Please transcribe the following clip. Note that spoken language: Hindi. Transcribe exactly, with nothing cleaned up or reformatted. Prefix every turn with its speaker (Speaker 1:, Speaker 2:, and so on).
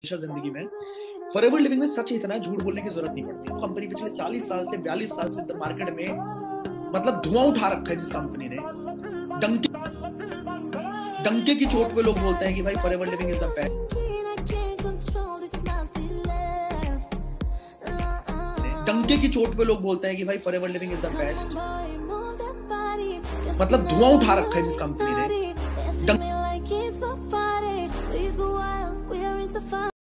Speaker 1: हमेशा जिंदगी में फॉरएवर लिविंग में सच इतना झूठ बोलने की जरूरत नहीं पड़ती। कंपनी पिछले चालीस साल से बयालीस साल से मार्केट में मतलब धुआं उठा रखा है जिस कंपनी ने। डंके डंके की चोट पे लोग बोलते हैं कि भाई forever living is the best. डंके की चोट पे लोग बोलते हैं कि भाई forever living is the best. मतलब धुआं उठा रखा है जिस कंपनी ने।